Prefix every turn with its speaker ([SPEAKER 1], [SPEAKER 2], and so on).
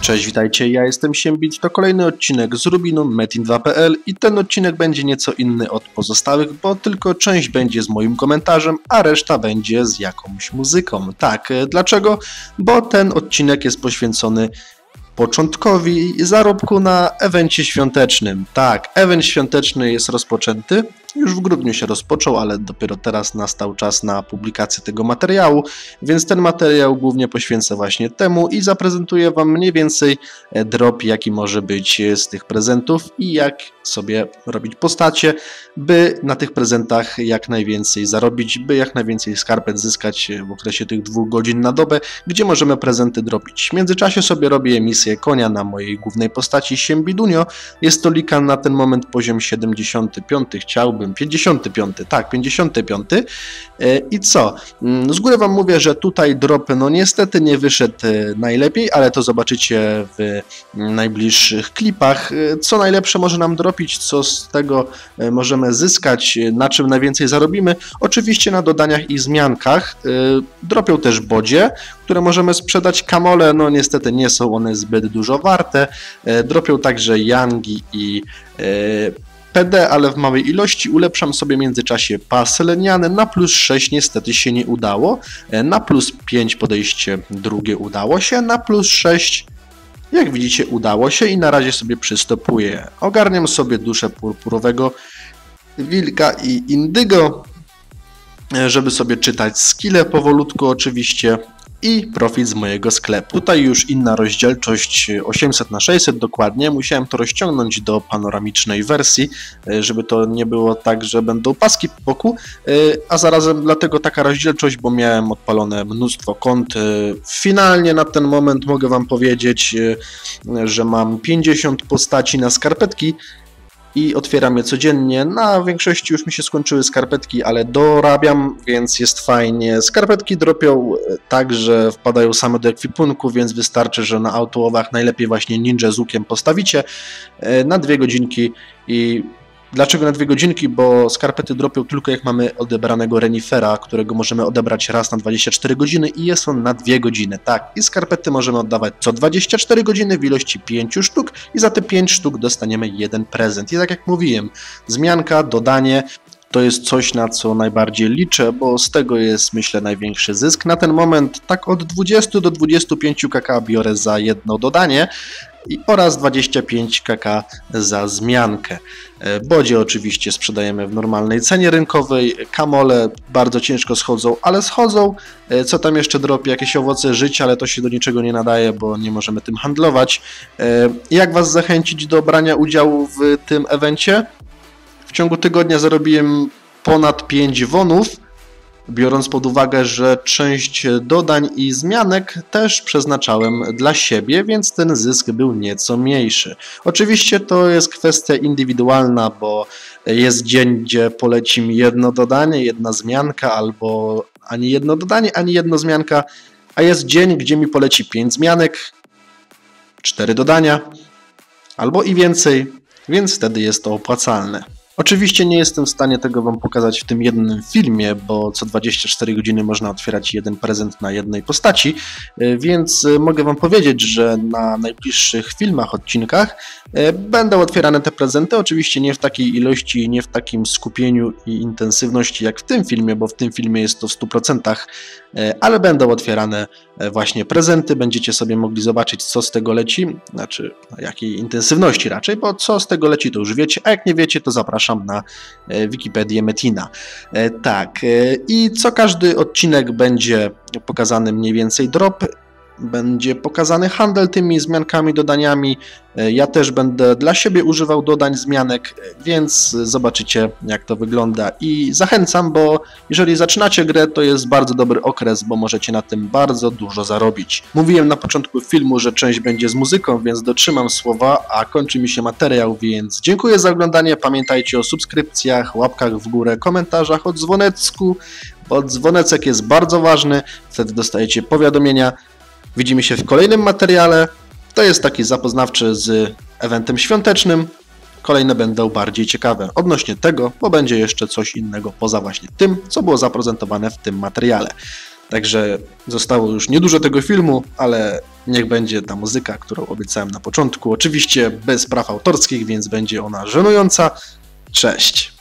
[SPEAKER 1] Cześć, witajcie, ja jestem Siembit, to kolejny odcinek z Rubinu Metin2.pl i ten odcinek będzie nieco inny od pozostałych, bo tylko część będzie z moim komentarzem, a reszta będzie z jakąś muzyką. Tak, dlaczego? Bo ten odcinek jest poświęcony początkowi zarobku na evencie świątecznym. Tak, event świąteczny jest rozpoczęty, już w grudniu się rozpoczął, ale dopiero teraz nastał czas na publikację tego materiału, więc ten materiał głównie poświęcę właśnie temu i zaprezentuję Wam mniej więcej drop, jaki może być z tych prezentów i jak sobie robić postacie, by na tych prezentach jak najwięcej zarobić, by jak najwięcej skarpet zyskać w okresie tych 2 godzin na dobę, gdzie możemy prezenty dropić. W międzyczasie sobie robię misję konia na mojej głównej postaci Siembidunio. Jest to likan na ten moment poziom 75, chciałbym 55, tak, 55. I co? Z góry Wam mówię, że tutaj drop no niestety nie wyszedł najlepiej, ale to zobaczycie w najbliższych klipach. Co najlepsze może nam dropić, co z tego możemy zyskać, na czym najwięcej zarobimy. Oczywiście na dodaniach i zmiankach. Dropią też bodzie, które możemy sprzedać. Kamole, no niestety nie są one zbyt dużo warte. Dropią także yangi i PD, ale w małej ilości. Ulepszam sobie w międzyczasie pas leniany. Na plus 6 niestety się nie udało. Na plus 5 podejście drugie udało się. Na plus 6 jak widzicie udało się i na razie sobie przystopuję. Ogarniam sobie duszę purpurowego wilka i indygo, żeby sobie czytać skille powolutku oczywiście. I profit z mojego sklepu. Tutaj już inna rozdzielczość 800×600 dokładnie. Musiałem to rozciągnąć do panoramicznej wersji, żeby to nie było tak, że będą paski po boku, a zarazem dlatego taka rozdzielczość, bo miałem odpalone mnóstwo kont. Finalnie na ten moment mogę Wam powiedzieć, że mam 50 postaci na skarpetki i otwieram je codziennie. Na większości już mi się skończyły skarpetki, ale dorabiam, więc jest fajnie. Skarpetki dropią tak, że wpadają same do ekwipunku, więc wystarczy, że na autołowach najlepiej właśnie ninja z łukiem postawicie na 2 godzinki. I dlaczego na 2 godzinki? Bo skarpety dropią tylko jak mamy odebranego renifera, którego możemy odebrać raz na 24 godziny i jest on na 2 godziny. Tak, i skarpety możemy oddawać co 24 godziny w ilości 5 sztuk i za te 5 sztuk dostaniemy 1 prezent. I tak jak mówiłem, zmianka, dodanie to jest coś, na co najbardziej liczę, bo z tego jest, myślę, największy zysk. Na ten moment tak od 20 do 25 kk biorę za jedno dodanie oraz 25 kk za zmiankę. Bodzie oczywiście sprzedajemy w normalnej cenie rynkowej. Kamole bardzo ciężko schodzą, ale schodzą. Co tam jeszcze dropi? Jakieś owoce życia, ale to się do niczego nie nadaje, bo nie możemy tym handlować. Jak Was zachęcić do brania udziału w tym evencie? W ciągu tygodnia zarobiłem ponad 5 wonów, biorąc pod uwagę, że część dodań i zmianek też przeznaczałem dla siebie, więc ten zysk był nieco mniejszy. Oczywiście to jest kwestia indywidualna, bo jest dzień, gdzie poleci mi jedno dodanie, jedna zmianka, albo ani jedno dodanie, ani jedno zmianka, a jest dzień, gdzie mi poleci 5 zmianek, 4 dodania, albo i więcej, więc wtedy jest to opłacalne. Oczywiście nie jestem w stanie tego Wam pokazać w tym jednym filmie, bo co 24 godziny można otwierać jeden prezent na jednej postaci, więc mogę Wam powiedzieć, że na najbliższych filmach, odcinkach będą otwierane te prezenty, oczywiście nie w takiej ilości, nie w takim skupieniu i intensywności jak w tym filmie, bo w tym filmie jest to w 100%, ale będą otwierane właśnie prezenty, będziecie sobie mogli zobaczyć, co z tego leci, znaczy jakiej intensywności raczej, bo co z tego leci to już wiecie, a jak nie wiecie, to zapraszam na Wikipedię Metina. Tak, i co każdy odcinek będzie pokazany mniej więcej drop, będzie pokazany handel tymi zmiankami, dodaniami. Ja też będę dla siebie używał dodań, zmianek, więc zobaczycie, jak to wygląda. I zachęcam, bo jeżeli zaczynacie grę, to jest bardzo dobry okres, bo możecie na tym bardzo dużo zarobić. Mówiłem na początku filmu, że część będzie z muzyką, więc dotrzymam słowa, a kończy mi się materiał, więc dziękuję za oglądanie. Pamiętajcie o subskrypcjach, łapkach w górę, komentarzach, o dzwonecku, bo dzwonecek jest bardzo ważny, wtedy dostajecie powiadomienia. Widzimy się w kolejnym materiale. To jest taki zapoznawczy z eventem świątecznym. Kolejne będą bardziej ciekawe odnośnie tego, bo będzie jeszcze coś innego poza właśnie tym, co było zaprezentowane w tym materiale. Także zostało już niedużo tego filmu, ale niech będzie ta muzyka, którą obiecałem na początku. Oczywiście bez praw autorskich, więc będzie ona żenująca. Cześć!